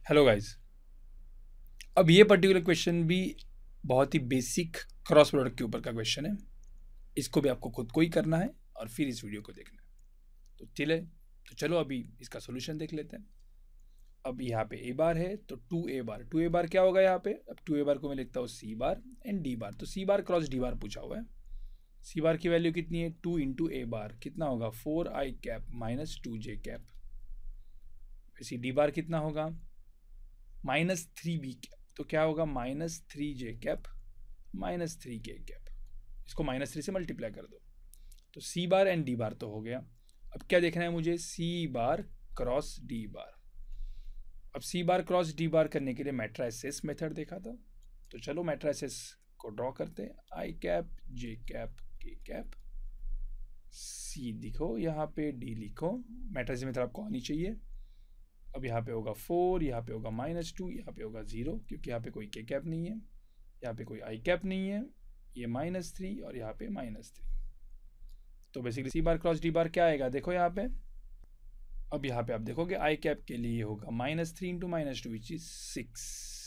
Hello guys. अब ये particular question भी बहुत ही बेसिक क्रॉस प्रोडक्ट के ऊपर का क्वेश्चन है। इसको भी आपको खुद को ही करना है और फिर इस वीडियो को देखना है। तो चलो अभी इसका सोल्यूशन देख लेते हैं। अब यहाँ पे ए बार है तो 2a बार क्या होगा यहाँ पे? अब 2a बार को मैं लिखता हूँ सी बार एंड डी बार। तो सी बार क्रॉस डी बार पूछा हुआ है। सी बार की वैल्यू कितनी है? 2 इंटू ए बार कितना होगा? 4i cap minus 2j cap. वैसे डी बार कितना होगा? Minus 3b cap. तो क्या होगा? Minus 3j cap minus 3k cap. इसको माइनस 3 से मल्टीप्लाई कर दो। तो सी बार एंड डी बार तो हो गया। अब क्या देखना है मुझे? C bar cross D bar. अब सी बार क्रॉस डी बार करने के लिए मैट्राइसिस मेथड देखा था। तो चलो मैट्राइसिस को ड्रॉ करते हैं। I cap J cap K cap C लिखो, यहाँ पे डी लिखो। मैट्राइसिस मेथड आपको आनी चाहिए। अब यहाँ पे होगा 4, यहाँ पे होगा -2, यहाँ पे होगा 0, क्योंकि यहाँ पे कोई के कैप नहीं है, यहाँ पे कोई आई कैप नहीं है, ये -3 और यहाँ पे -3। तो basically C bar cross D bar क्या आएगा? देखो यहाँ पे। अब यहाँ पे आप देखोगे आई कैप के लिए होगा -3 इंटू -2 विच इज 6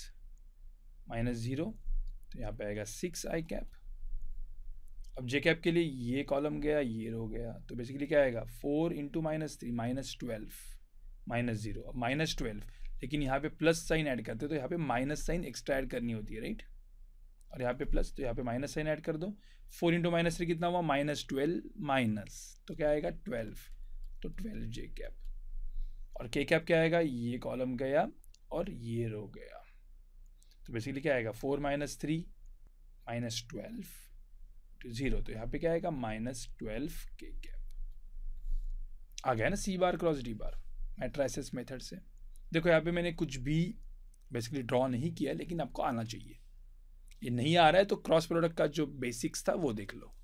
-0, तो यहाँ पे आएगा 6 आई कैप। अब जे कैप के लिए ये कॉलम गया, ये रो गया, तो बेसिकली क्या आएगा? 4 इंटू -3 -12 -0। अब -12, लेकिन यहाँ पे प्लस साइन ऐड करते तो यहाँ पे माइनस साइन एक्स्ट्रा ऐड करनी होती है, राइट? और यहाँ पे प्लस, तो यहाँ पे माइनस साइन ऐड कर दो। 4 इंटू -3 कितना हुआ? -12 माइनस, तो क्या आएगा? 12, तो 12 जे कैप। और के कैप क्या आएगा? ये कॉलम गया और ये रो गया, तो बेसिकली क्या आएगा? 4 -3 -12 टू 0, तो यहाँ पे क्या आएगा? -12 के कैप। आ गया ना C bar cross D bar matrices method से। देखो यहाँ पे मैंने कुछ भी बेसिकली ड्रॉ नहीं किया, लेकिन आपको आना चाहिए। ये नहीं आ रहा है तो क्रॉस प्रोडक्ट का जो बेसिक्स था वो देख लो।